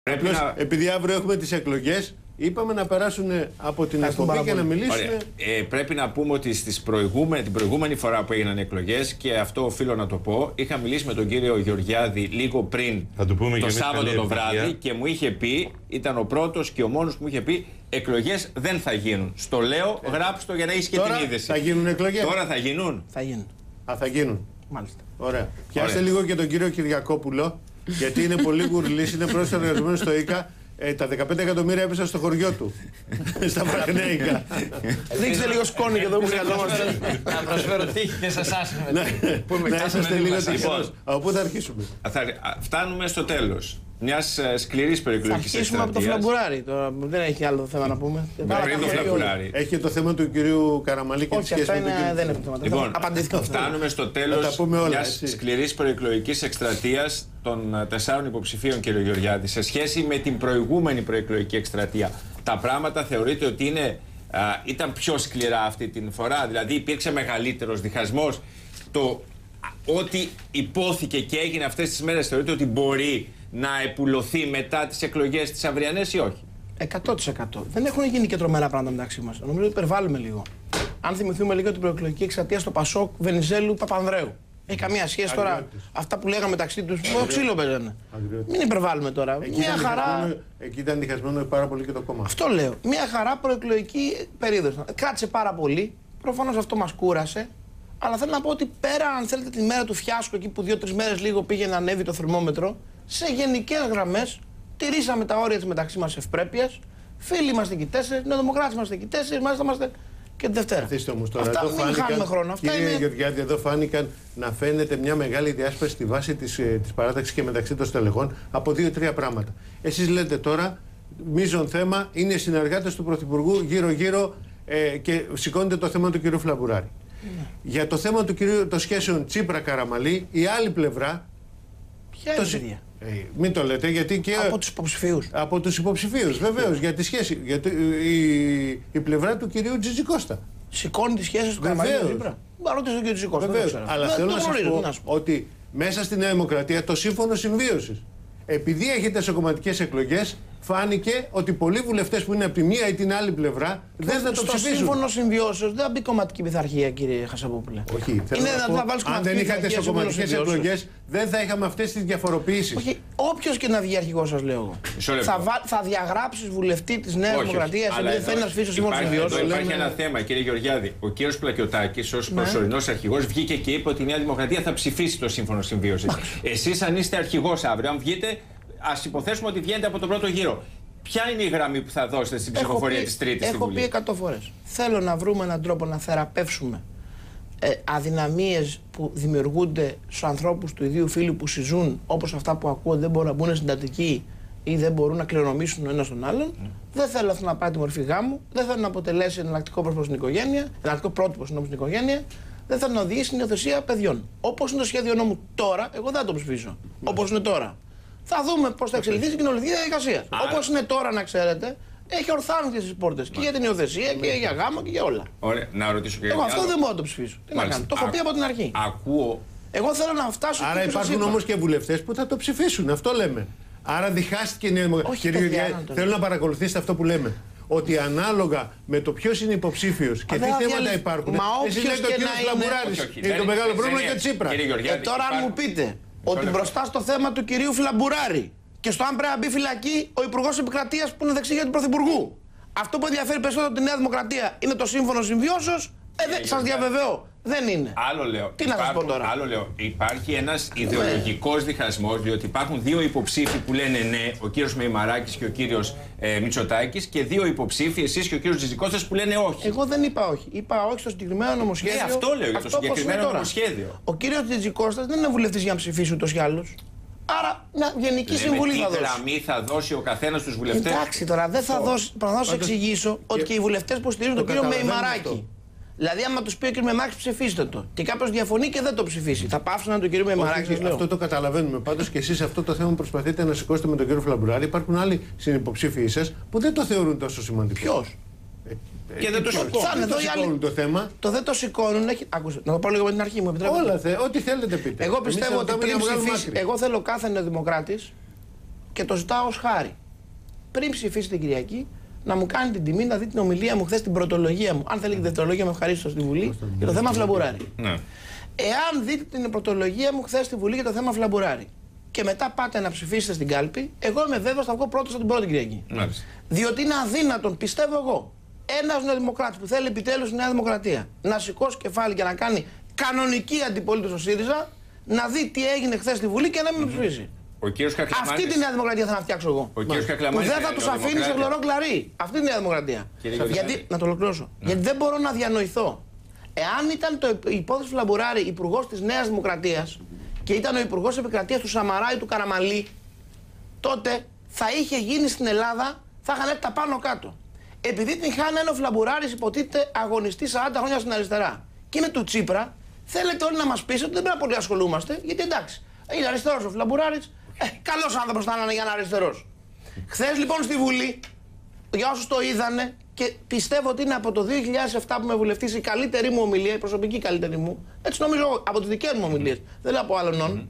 Επειδή αύριο έχουμε τις εκλογές, είπαμε να περάσουν από την εκπομπή και να μιλήσουν. Πρέπει να πούμε ότι την προηγούμενη φορά που έγιναν εκλογές, και αυτό οφείλω να το πω, είχα μιλήσει με τον κύριο Γεωργιάδη λίγο πριν το Σάββατο το βράδυ και μου είχε πει, ήταν ο πρώτος και ο μόνος που μου είχε πει, εκλογές δεν θα γίνουν. Στο λέω, γράψτε το για να έχεις και την είδηση. Θα γίνουν εκλογές. Τώρα θα γίνουν. Θα γίνουν. Θα γίνουν. Μάλιστα. Ωραία. Πιάστε λίγο και τον κύριο Κυριακόπουλο, γιατί είναι πολύ γουρλής, είναι πρόσφατα εργαζόμενος στο ΙΚΑ. Τα 15 εκατομμύρια έπεσαν στο χωριό του. Στα Βραχνέικα. Δείξτε λίγο σκόνη και εδώ που χρειαζόμαστε. Να προσφέρω τύχη και σε εσάς. Να είσαστε λίγο τυχερός. Από πού θα αρχίσουμε? Φτάνουμε στο τέλος μιας σκληρής προεκλογικής εκστρατείας. Θα αρχίσουμε από το Φλαμπουράρι. Τώρα δεν έχει άλλο θέμα να πούμε. Πριν το Φλαμπουράρι. Έχει και το θέμα του κυρίου Καραμαλή και τη σχέση με τον κύριο. Δεν είναι θέμα. Λοιπόν, φτάνουμε στο τέλος μιας σκληρής προεκλογικής εκστρατείας των 4 υποψηφίων, κύριο Γεωργιάδη, σε σχέση με την προηγούμενη προεκλογική εκστρατεία. Τα πράγματα θεωρείτε ότι ήταν πιο σκληρά αυτή την φορά? Δηλαδή υπήρξε μεγαλύτερος διχασμός? Ό,τι υπόθηκε και έγινε αυτές τις μέρες θεωρείτε ότι μπορεί να επουλωθεί μετά τις εκλογές τις αυριανές ή όχι? 100%. Δεν έχουν γίνει και τρομερά πράγματα μεταξύ μας. Νομίζω ότι υπερβάλλουμε λίγο. Αν θυμηθούμε λίγο την προεκλογική εκστρατεία στο Πασόκ Βενιζέλου Παπανδρέου. Έχει καμία σχέση τώρα αυτά που λέγαμε μεταξύ τους, που ξύλο παίζανε. Μην υπερβάλλουμε τώρα. Μια χαρά. Εκεί ήταν διχασμένο πάρα πολύ και το κόμμα. Αυτό λέω. Μια χαρά προεκλογική περίοδος. Κράτησε πάρα πολύ. Προφανώς αυτό μας κούρασε. Αλλά θέλω να πω ότι πέρα, αν θέλετε, τη μέρα του φιάσκου, εκεί που 2-3 μέρες λίγο πήγε να ανέβει το θερμόμετρο, σε γενικές γραμμές τηρήσαμε τα όρια της μεταξύ μας ευπρέπειας. Φίλοι είμαστε εκεί 4, νεοδημοκράτες είμαστε εκεί 4, μάλιστα είμαστε και τη Δευτέρα. Αφήστε όμως τώρα, αυτά, εδώ μην χάνουμε χρόνο. Αυτά κύριε είναι... Γεωργιάδη, εδώ φάνηκαν να φαίνεται μια μεγάλη διάσπαση στη βάση της παράταξης και μεταξύ των στελεχών από 2-3 πράγματα. Εσείς λέτε τώρα, μείζον θέμα είναι οι συνεργάτες του Πρωθυπουργού γύρω-γύρω και σηκώνεται το θέμα του κ. Φλαμπουράρη. Για το θέμα των σχέσεων Τσίπρα-Καραμαλή, η άλλη πλευρά. Ποια είναι η ίδια? Μην το λέτε, γιατί και. Από τους υποψηφίους. Από τους υποψηφίους, βεβαίως, για τη σχέση. Γιατί η πλευρά του κυρίου Τζιτζικώστα. Σηκώνει τις σχέσεις του Καραμαλή με τον Τσίπρα. Ρωτήσω τον κύριο Τζιτζικώστα. Αλλά θέλω να σας πω ότι μέσα στη Νέα Δημοκρατία το σύμφωνο συμβίωσης, επειδή έχετε εσωκομματικές εκλογές, φάνηκε ότι πολλοί βουλευτές που είναι από τη μία ή την άλλη πλευρά δεν θα το ψηφίσουν. Στο σύμφωνο συμβιώσεως δεν θα μπει κομματική πειθαρχία, κύριε Χασαπούπουλε. Όχι, θέλω να πω, αν δεν είχατε εσωκομματικές εκλογές, δεν θα είχαμε αυτές τις διαφοροποιήσεις. Όχι, όποιος και να βγει αρχηγός, σας λέω εγώ. Θα διαγράψεις βουλευτή της Νέας Δημοκρατίας επειδή δεν θέλει να σφίσει το σύμφωνο συμβιώσεως. Υπάρχει ένα θέμα, κύριε Γεωργιάδη. Ο κύριος Πλακιωτάκης, ως προσωρινός αρχηγός, βγήκε και είπε ότι η Νέα Δημοκρατία θα ψηφίσει το σύμφωνο συμβίωσης. Εσείς, αν είστε αρχηγός αύριο, αν βγείτε, ας υποθέσουμε ότι βγαίνετε από τον πρώτο γύρο. Ποια είναι η γραμμή που θα δώσετε στην ψηφοφορία της Τρίτης στη Βουλή? Έχω πει 100 φορές. Θέλω να βρούμε έναν τρόπο να θεραπεύσουμε αδυναμίες που δημιουργούνται στους ανθρώπους του ιδίου φύλου που συζούν, όπως αυτά που ακούω, δεν μπορούν να μπουν συντατικοί ή δεν μπορούν να κληρονομήσουν ο ένας τον άλλον. Δεν θέλω αυτό να πάρει τη μορφή γάμου. Δεν θέλω να αποτελέσει εναλλακτικό πρόσωπο στην οικογένεια, εναλλακτικό πρότυπο στην οικογένεια. Δεν θέλω να οδηγήσει στην υιοθεσία παιδιών. Όπως είναι το σχέδιο νόμου τώρα, εγώ δεν θα το ψηφίσω. Όπως είναι τώρα. Θα δούμε πώς θα εξελιχθεί στην κοινωνική διαδικασία. Όπως είναι τώρα, να ξέρετε, έχει ορθάνωτες τις πόρτες και για την υιοθεσία και για γάμο και για όλα. Ωραία, να ρωτήσω και εγώ αυτό δεν μπορώ να το ψηφίσω. Τι να κάνω, το έχω πει από την αρχή. Ακούω. Εγώ θέλω να φτάσω. Άρα υπάρχουν όμως και βουλευτές που θα το ψηφίσουν, αυτό λέμε. Άρα διχάστηκε η Νέα Δημοκρατία. Κύριε Γεωργιάδη, θέλω να παρακολουθήσετε αυτό που λέμε. Ότι ανάλογα με το ποιος είναι υποψήφιος και τι θέματα υπάρχουν. Μα εσείς λέτε ο κύριος Φλαμπουράρης είναι το μεγάλο πρόβλημα και Τσίπρα. Τώρα αν μου πείτε ότι μπροστά στο θέμα του κυρίου Φλαμπουράρη και στο αν πρέπει να μπει φυλακή ο Υπουργός Επικρατείας που είναι δεξιά του Πρωθυπουργού, αυτό που ενδιαφέρει περισσότερο τη Νέα Δημοκρατία είναι το σύμφωνο συμβιώσεως, σας διαβεβαιώ, δεν είναι. Άλλο λέω. Τι να σας πω τώρα. Άλλο λέω. Υπάρχει ένας ιδεολογικός διχασμός, διότι υπάρχουν δύο υποψήφοι που λένε ναι, ο κύριος Μεϊμαράκης και ο κύριος Μητσοτάκης, και δύο υποψήφοι, εσείς και ο κύριος Τζιτζικώστας, που λένε όχι. Εγώ δεν είπα όχι. Είπα όχι στο συγκεκριμένο νομοσχέδιο. Αυτό λέω, για το συγκεκριμένο νομοσχέδιο. Ο κύριος Τζιτζικώστας δεν είναι βουλευτής για να ψηφίσει ούτως ή άλλως. Άρα, μια γενική συμβουλή θα δώσει. Τι γραμμή θα δώσει ο καθένας στους βουλευτές? Εντάξει τώρα, δεν θα δώσει. Να σου εξηγήσω ότι και οι βουλευτές που στηρίζουν τον κύριο Μεϊμαράκη. Δηλαδή, άμα του πει ο κ. Μεϊμαράκης ψηφίστε το και κάποιο διαφωνεί και δεν το ψηφίσει, θα πάψουν να τον κ. Μεϊμαράκη. Αυτό το καταλαβαίνουμε. Πάντως και εσείς αυτό το θέμα προσπαθείτε να σηκώσετε με τον κύριο Φλαμπουράρη. Υπάρχουν άλλοι συνυποψήφιοι σας που δεν το θεωρούν τόσο σημαντικό. Ποιος? Και δεν το σηκώνουν το θέμα. Το δεν το σηκώνουν. Άκουσε, να το πάω λίγο με την αρχή μου. Όλα, ό,τι θέλετε πείτε. Εγώ πιστεύω ότι πριν ψηφίσει. Εγώ θέλω κάθε νεοδημοκράτης και το ζητάω ως χάρη. Πριν ψηφίσει την Κυριακή, να μου κάνει την τιμή να δει την ομιλία μου χθες, την πρωτολογία μου. Αν θέλει και δευτερολογία, με ευχαρίστω στη Βουλή για το θέμα Φλαμπουράρη. Ναι. Εάν δείτε την πρωτολογία μου χθες στη Βουλή για το θέμα Φλαμπουράρη και μετά πάτε να ψηφίσετε στην κάλπη, εγώ είμαι βέβαιος θα βγω πρώτος από την πρώτη Κυριακή. Μάλιστα. Διότι είναι αδύνατον, πιστεύω εγώ, ένας νεοδημοκράτης που θέλει επιτέλους στη Νέα Δημοκρατία να σηκώσει κεφάλι και να κάνει κανονική αντιπολίτευση στο ΣΥΡΙΖΑ, να δει τι έγινε χθες στη Βουλή και να μην με ψηφίσει. Αυτή τη Νέα Δημοκρατία θα φτιάξω εγώ. Που δεν θα τους αφήνει σε χλωρό κλαρί. Αυτή τη Νέα Δημοκρατία. Γιατί, να το ολοκληρώσω. Γιατί δεν μπορώ να διανοηθώ. Εάν ήταν η υπόθεση Φλαμπουράρη υπουργός της Νέας Δημοκρατίας και ήταν ο υπουργός επικρατείας του Σαμαρά ή του Καραμαλή, τότε θα είχε γίνει στην Ελλάδα, θα είχαν έρθει τα πάνω κάτω. Επειδή την χάνει ο Φλαμπουράρης, υποτίθεται αγωνιστή 40 χρόνια στην αριστερά και είναι του Τσίπρα, θέλετε όλοι να μας πείσετε ότι δεν πρέπει να πολύ ασχολούμαστε, γιατί εντάξει, είναι αριστερός ο Φλαμπουράρης. Καλός άνθρωπος θα είναι για να αριστερός. Χθες λοιπόν στη Βουλή, για όσους το είδανε, και πιστεύω ότι είναι από το 2007 που με βουλευτής η καλύτερη μου ομιλία, η προσωπική καλύτερη μου, έτσι νομίζω από τις δικές μου ομιλίες, δεν λέω από άλλων.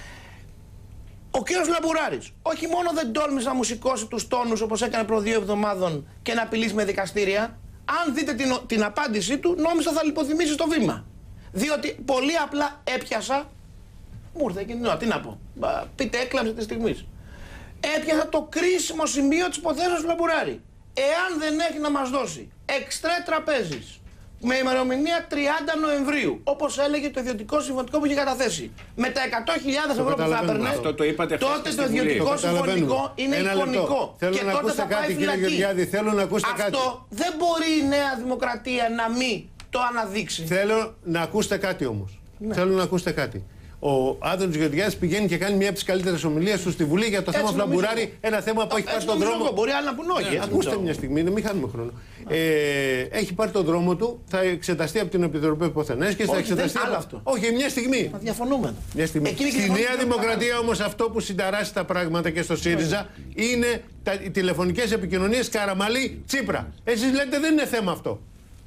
Ο κύριος Φλαμπουράρης όχι μόνο δεν τόλμησε να μου σηκώσει τους τόνους όπως έκανε προ 2 εβδομάδων και να απειλήσει με δικαστήρια, αν δείτε την απάντησή του, νόμιζα θα λιποθυμήσει στο βήμα. Διότι πολύ απλά έπιασα. Μου ήρθε εκείνη την ώρα, τι να πω. Πείτε, έκλαψε τη στιγμή. Έπιασα το κρίσιμο σημείο της υποθέσεως Φλαμπουράρη. Εάν δεν έχει να μας δώσει εξτρέ τραπέζης με ημερομηνία 30 Νοεμβρίου, όπως έλεγε το ιδιωτικό συμφωνικό που είχε καταθέσει, με τα 100.000 ευρώ που θα έπαιρνε, τότε το ιδιωτικό συμφωνικό είναι εικονικό. Και τότε θα πάει φυλακή. Αυτό δεν μπορεί η Νέα Δημοκρατία να μην το αναδείξει. Θέλω να ακούσετε κάτι όμως. Θέλω να ακούσετε κάτι. Ο Άδωνης Γεωργιάδης πηγαίνει και κάνει μια από τις καλύτερες ομιλίες του στη Βουλή για το θέμα Φλαμπουράρη. Ένα θέμα που έχει πάρει τον δρόμο. Μπορεί άλλοι να πούν όχι. Ακούστε μια στιγμή, μην χάνουμε χρόνο. Έχει πάρει τον δρόμο του, θα εξεταστεί από την Επιτροπή Υποθενές και θα εξεταστεί. Όχι, μια στιγμή. Διαφωνούμε. Στη Νέα Δημοκρατία όμως αυτό που συνταράσει τα πράγματα και στο ΣΥΡΙΖΑ είναι οι τηλεφωνικές επικοινωνίες Καραμαλή-Τσίπρα. Εσείς λέτε δεν είναι θέμα αυτό.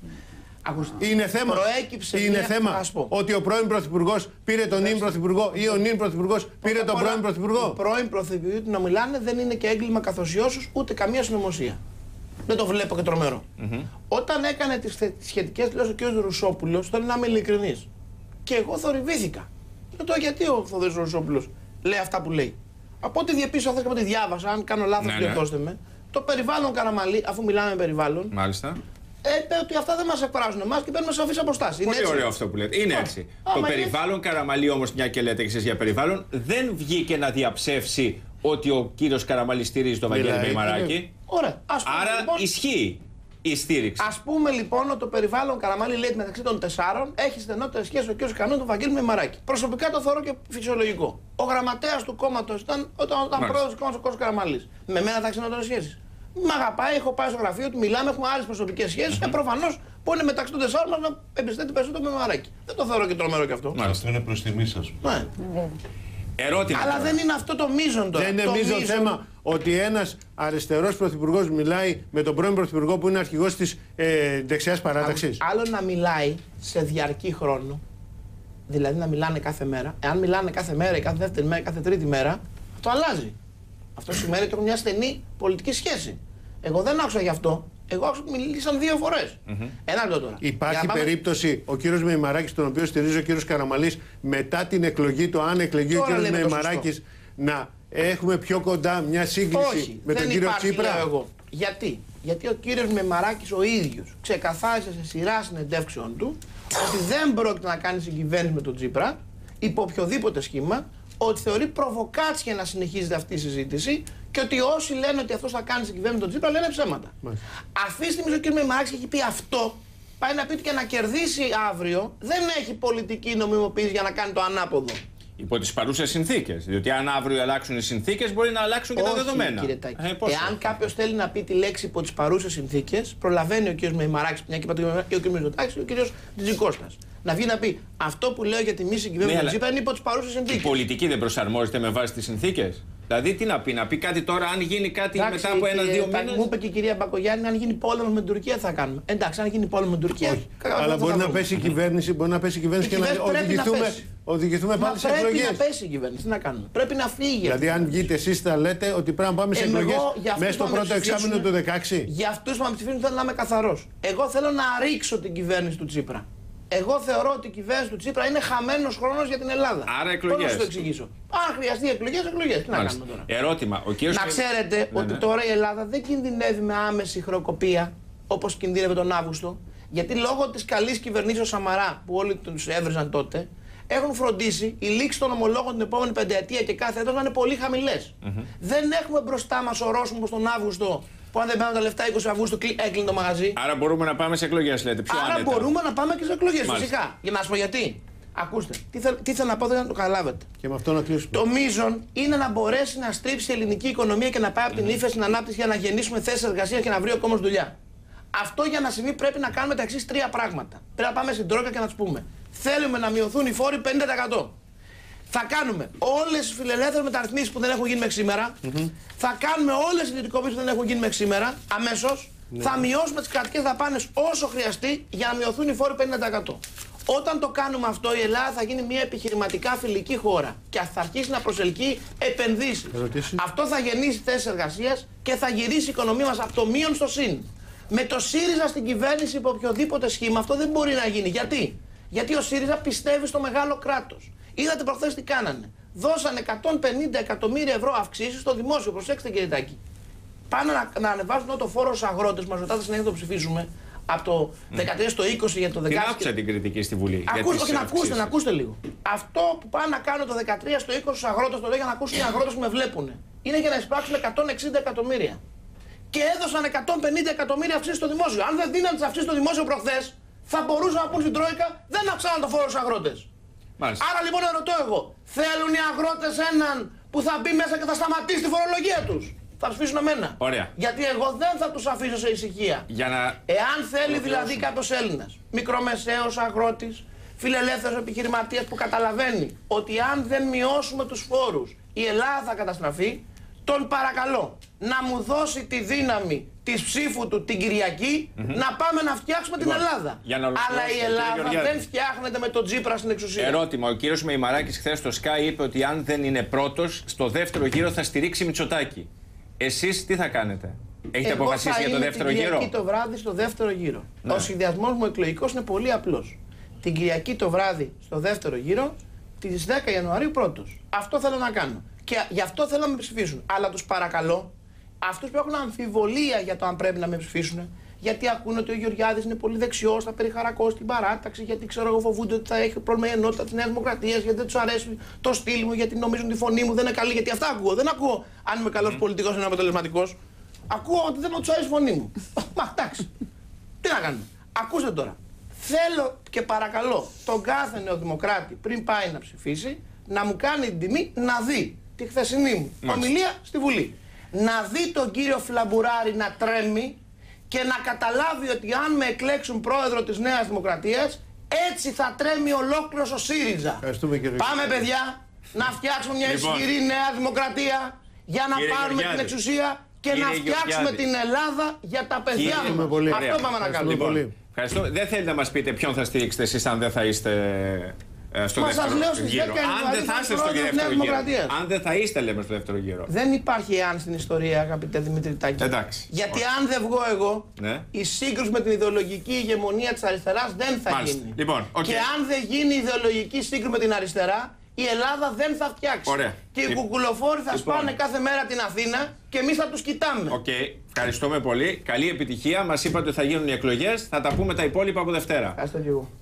Είναι θέμα ότι ο πρώην Πρωθυπουργός πήρε τον νυν Πρωθυπουργό ή ο νυν Πρωθυπουργός πήρε τον πρώην Πρωθυπουργό. Ο πρώην Πρωθυπουργοί να μιλάνε δεν είναι και έγκλημα καθοσιώσεως ούτε καμία συνωμοσία. Δεν το βλέπω και τρομερό. Όταν έκανε τις σχετικές δηλώσεις ο κ. Ρουσόπουλος, θέλω να είμαι ειλικρινής. Και εγώ θορυβήθηκα. Ρωτώ γιατί ο Θοδωρής Ρουσόπουλος λέει αυτά που λέει. Από ό,τι διεπίσω χθες και από ό,τι διάβασα, αν κάνω λάθος, διορθώστε με. Το περιβάλλον Καραμαλή, αφού μιλάμε με περιβάλλον. Μάλιστα. Είπε ότι αυτά δεν μας εκφράζουν εμάς και παίρνουμε σαφείς αποστάσεις. Πολύ ωραίο αυτό που λέτε. Είναι έτσι. Το περιβάλλον Καραμαλή όμως, μια και λέτε εσείς για περιβάλλον, δεν βγήκε να διαψεύσει ότι ο κύριος Καραμαλή στηρίζει τον Βαγγέλη Μεϊμαράκη. Ωραία. Άρα λοιπόν, ισχύει η στήριξη. Ας πούμε λοιπόν ότι το περιβάλλον Καραμαλή λέει μεταξύ των 4 έχει στενότερες σχέσεις ο κύριος Κανού του Βαγγέλη Μεϊμαράκη. Προσωπικά το θεωρώ και φυσιολογικό. Ο γραμματέας του κόμματος ήταν όταν πρόεδρος του κόμματος ο κ. Καραμαλής. Με μένα θα έχει στενότερες σχέσεις. Μ' αγαπάει, έχω πάει στο γραφείο του, μιλάμε, έχουμε άλλες προσωπικές σχέσεις. Προφανώς που είναι μεταξύ των 4 μας να εμπιστεύεται περισσότερο με Μεϊμαράκη. Δεν το θεωρώ και τρομερό κι αυτό. Αυτό είναι προς τιμή σας. Ερώτημα. Αλλά δεν είναι αυτό το μείζον τώρα. Δεν είναι μείζον θέμα ότι ένας αριστερός πρωθυπουργός μιλάει με τον πρώην πρωθυπουργό που είναι αρχηγός της δεξιάς παράταξης. Άλλο να μιλάει σε διαρκή χρόνο, δηλαδή να μιλάνε κάθε μέρα. Εάν μιλάνε κάθε μέρα ή κάθε δεύτερη μέρα ή κάθε τρίτη μέρα, το αλλάζει. Αυτό σημαίνει ότι έχουν μια στενή πολιτική σχέση. Εγώ δεν άκουσα γι' αυτό. Εγώ άκουσα ότι μιλήσαν 2 φορές. Ένα λεπτό τώρα. Υπάρχει περίπτωση ο κύριος Μεϊμαράκης, τον οποίο στηρίζει ο κύριος Καραμαλής, μετά την εκλογή του, αν εκλεγεί ο κύριος Μεϊμαράκης, να έχουμε πιο κοντά μια σύγκριση με τον κύριο Τσίπρα? Λέω εγώ. Γιατί ο κύριος Μεϊμαράκης ο ίδιος ξεκαθάρισε σε σειρά συνεντεύξεων του ότι δεν πρόκειται να κάνει συγκυβέρνηση με τον Τσίπρα υπό οποιοδήποτε σχήμα, ότι θεωρεί προβοκάτσια να συνεχίζεται αυτή η συζήτηση και ότι όσοι λένε ότι αυτό θα κάνει συγκυβέρνηση με τον Τσίπρα λένε ψέματα. Αυτή τη στιγμή ο κ. Μεϊμαράκης έχει πει αυτό, πάει να πει ότι και να κερδίσει αύριο δεν έχει πολιτική νομιμοποίηση για να κάνει το ανάποδο. Υπό τις παρούσες συνθήκες. Διότι αν αύριο αλλάξουν οι συνθήκες, μπορεί να αλλάξουν και τα δεδομένα. Κύριε Τάκη. Εάν κάποιος θέλει να πει τη λέξη υπό τις παρούσες συνθήκες, προλαβαίνει ο κ. Μεϊμαράκης, μια και είπα και ο κ. Μητσοτάκης, ο κ. Τζιτζικώστας. Να βγει να πει αυτό που λέω για τη μη συγκυβέρνηση του Τσίπρα είναι υπό τις παρούσες συνθήκες. Η πολιτική δεν προσαρμόζεται με βάση τις συνθήκες. Δηλαδή τι να πει κάτι τώρα, αν γίνει κάτι μετά από 1-2 μήνες. Μου είπε και η κυρία Μπακογιάννη, αν γίνει πόλεμο με την Τουρκία θα κάνουμε. Εντάξει, αν γίνει πόλεμο με την Τουρκία. Αλλά μπορεί να πέσει η κυβέρνηση, και να οδηγηθούμε οδηγηθούμε πάλι σε εκλογές. Πρέπει να πέσει η κυβέρνηση. Τι να κάνουμε. Πρέπει να φύγει. Δηλαδή, αν βγείτε εσείς, θα λέτε ότι πρέπει να πάμε σε εκλογές μέσα στο πρώτο εξάμηνο του 2016. Για αυτούς που με ψηφίσουν θέλω να είμαι καθαρός. Εγώ θέλω να ρίξω την κυβέρνηση του Τσίπρα. Εγώ θεωρώ ότι η κυβέρνηση του Τσίπρα είναι χαμένος χρόνος για την Ελλάδα. Άρα εκλογές. Πώς να σου το εξηγήσω. Αν χρειαστεί εκλογές. Τι να κάνουμε τώρα. Ερώτημα. Να ξέρετε ότι τώρα η Ελλάδα δεν κινδυνεύει με άμεση χρεοκοπία όπως κινδύνευε τον Αύγουστο. Γιατί λόγω της καλής κυβερνήσεως Σαμαρά που όλοι τους έβριζαν τότε, έχουν φροντίσει οι λήξεις των ομολόγων την επόμενη πενταετία και κάθε έτος να είναι πολύ χαμηλές. Δεν έχουμε μπροστά μας ορόσημο όπως τον Αύγουστο, που αν δεν παίρνουν τα λεφτά 20 Αυγούστου έκλεινε το μαγαζί. Άρα μπορούμε να πάμε σε εκλογές, λέτε. Πιο Άρα άνετα. μπορούμε να πάμε και σε εκλογές, φυσικά. Για να σας πω γιατί. Ακούστε, τι θέλω να πω, δεν να το καταλάβετε. Και με αυτό να κλείσουμε. Το μείζον είναι να μπορέσει να στρίψει η ελληνική οικονομία και να πάει από την ύφεση στην ανάπτυξη για να γεννήσουμε θέσεις εργασίας και να βρει ο κόσμος δουλειά. Αυτό για να συμβεί πρέπει να κάνουμε τα εξής τρία πράγματα. Πρέπει να πάμε στην Τρόικα και να τους πούμε: θέλουμε να μειωθούν οι φόροι 50%. Θα κάνουμε όλες τις φιλελεύθερες μεταρρυθμίσεις που δεν έχουν γίνει μέχρι σήμερα. Θα κάνουμε όλες τις ιδιωτικοποιήσεις που δεν έχουν γίνει μέχρι σήμερα, αμέσως. Θα μειώσουμε τις κρατικές δαπάνες όσο χρειαστεί για να μειωθούν οι φόροι 50%. Όταν το κάνουμε αυτό, η Ελλάδα θα γίνει μια επιχειρηματικά φιλική χώρα και θα αρχίσει να προσελκύει επενδύσεις. Αυτό θα γεννήσει θέσεις εργασίας και θα γυρίσει η οικονομία μας από το μείον στο συν. Με το ΣΥΡΙΖΑ στην κυβέρνηση υπό οποιοδήποτε σχήμα αυτό δεν μπορεί να γίνει. Γιατί? Γιατί ο ΣΥΡΙΖΑ πιστεύει στο μεγάλο κράτος. Είδατε προχθές τι κάνανε. Δώσανε 150 εκατομμύρια ευρώ αυξήσεις στο δημόσιο. Προσέξτε κύριε Τάκη. Πάνε να ανεβάσουν το φόρο στους αγρότες. Μας ρωτάτε συνέχεια το ψηφίζουμε. Από το 13 στο 20 για το 16. Την άκουσα την κριτική στη Βουλή. Να ακούστε λίγο. Αυτό που πάνε να κάνουν το 13 στο 20 στους αγρότες, το λέω για να ακούσουν οι αγρότες που με βλέπουν. Είναι για να εισπράξουν 160 εκατομμύρια. Και έδωσαν 150 εκατομμύρια αυξήσεις στο δημόσιο. Αν δεν δίναν τις αυξήσεις στο δημόσιο προχθές, θα μπορούσαν να πούν στην Τρόικα δεν αυξάναν το φόρο στους αγρότες. Μάλιστα. Άρα λοιπόν ρωτώ εγώ, θέλουν οι αγρότες έναν που θα μπει μέσα και θα σταματήσει τη φορολογία τους? Θα τους αφήσουν εμένα. Ωραία. Γιατί εγώ δεν θα τους αφήσω σε ησυχία. Εάν θέλει δηλαδή κάποιος Έλληνας, μικρομεσαίος αγρότης, φιλελεύθερος επιχειρηματίας που καταλαβαίνει ότι αν δεν μειώσουμε τους φόρους η Ελλάδα θα καταστραφεί, τον παρακαλώ να μου δώσει τη δύναμη της ψήφου του την Κυριακή να πάμε να φτιάξουμε την Ελλάδα. Αλλά η Ελλάδα δεν φτιάχνεται με τον Τσίπρα στην εξουσία. Ερώτημα. Ο κύριος Μεϊμαράκης χθες στο Sky είπε ότι αν δεν είναι πρώτος, στο δεύτερο γύρο θα στηρίξει Μητσοτάκη. Εσείς τι θα κάνετε? Έχετε αποφασίσει για το δεύτερο γύρο? Την Κυριακή το βράδυ στο δεύτερο γύρο. Ναι. Ο συνδυασμός μου εκλογικός είναι πολύ απλός. Την Κυριακή το βράδυ στο δεύτερο γύρο, τις 10 Ιανουαρίου πρώτος. Αυτό θέλω να κάνω. Και γι' αυτό θέλω να με ψηφίσουν. Αλλά τους παρακαλώ, αυτούς που έχουν αμφιβολία για το αν πρέπει να με ψηφίσουν, γιατί ακούνε ότι ο Γεωργιάδης είναι πολύ δεξιός, θα περιχαρακώσει την παράταξη, γιατί ξέρω εγώ φοβούνται ότι θα έχει πρόβλημα η ενότητα της Νέας Δημοκρατίας, γιατί δεν τους αρέσει το στυλ μου, γιατί νομίζουν τη φωνή μου δεν είναι καλή. Γιατί αυτά ακούω. Δεν ακούω αν είμαι καλός πολιτικός ή είμαι αποτελεσματικός. Ακούω ότι δεν τους αρέσει η φωνή μου. Μα εντάξει. Τι να κάνουμε. Ακούστε τώρα. Θέλω και παρακαλώ τον κάθε νεοδημοκράτη πριν πάει να ψηφίσει να μου κάνει την τιμή να δει τη χθεσινή μου ομιλία στη Βουλή. Να δει τον κύριο Φλαμπουράρη να τρέμει και να καταλάβει ότι αν με εκλέξουν πρόεδρο της Νέας Δημοκρατίας, έτσι θα τρέμει ολόκληρος ο ΣΥΡΙΖΑ. Πάμε παιδιά, να φτιάξουμε μια ισχυρή Νέα Δημοκρατία για να πάρουμε την εξουσία και να φτιάξουμε την Ελλάδα για τα παιδιά μας. Αυτό πάμε να κάνουμε. Λοιπόν, ευχαριστώ. Δεν θέλετε να μας πείτε ποιον θα στηρίξετε εσείς αν δεν θα είστε στο δεύτερο γύρο? Αν δεν θα είστε στο δεύτερο γύρο. Αν δεν θα είστε, λέμε, στο δεύτερο γύρο. Δεν υπάρχει εάν στην ιστορία, αγαπητέ Δημήτρη Τάκη. Εντάξει. Γιατί αν δεν βγω εγώ, η σύγκρουση με την ιδεολογική ηγεμονία της αριστεράς δεν θα γίνει. Λοιπόν, και αν δεν γίνει ιδεολογική σύγκρουση με την αριστερά, η Ελλάδα δεν θα φτιάξει. Ωραία. Και οι κουκουλοφόροι θα σπάνε κάθε μέρα την Αθήνα και εμείς θα τους κοιτάμε. Ευχαριστούμε πολύ. Καλή επιτυχία. Μας είπατε ότι θα γίνουν οι εκλογές. Θα τα πούμε τα υπόλοιπα από Δευτέρα. Ευχαριστώ και εγώ.